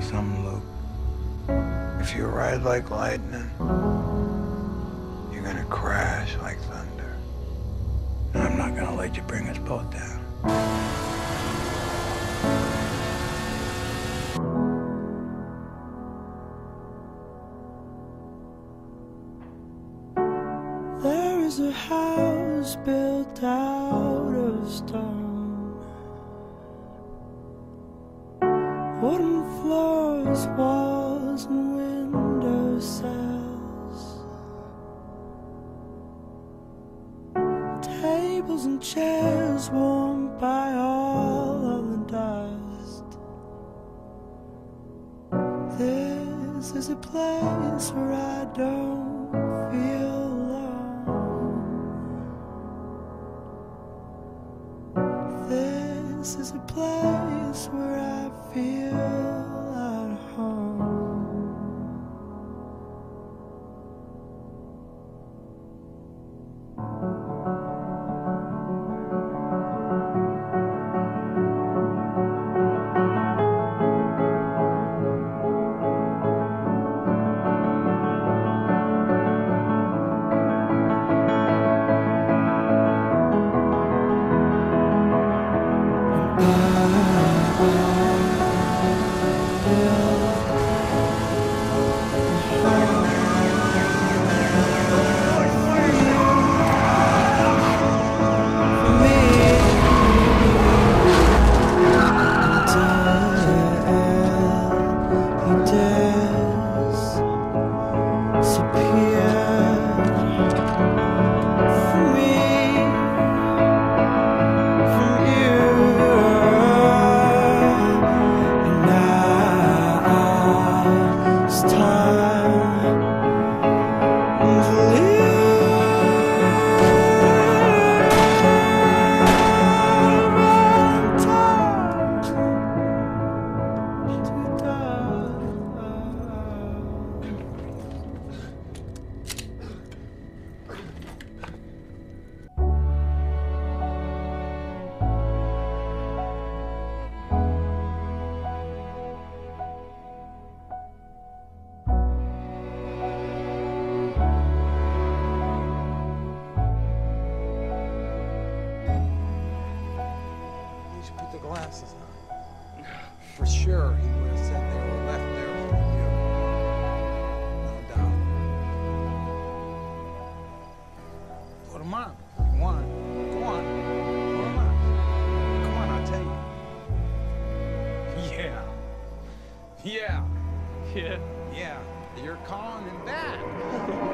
something, Luke? If you ride like lightning, you're gonna crash like thunder. And I'm not gonna let you bring us both down. There is a house built out of stone, wooden floors, walls, and window sills, tables and chairs warmed by all of the dust. This is a place where I don't feel this is a place where I feel at home. Put the glasses on. For sure, he would have said they were left there for you. No doubt. Put them on. Come on. Go on. Put them on. Come on, I'll tell you. Yeah. Yeah. Yeah. Yeah. You're calling him back.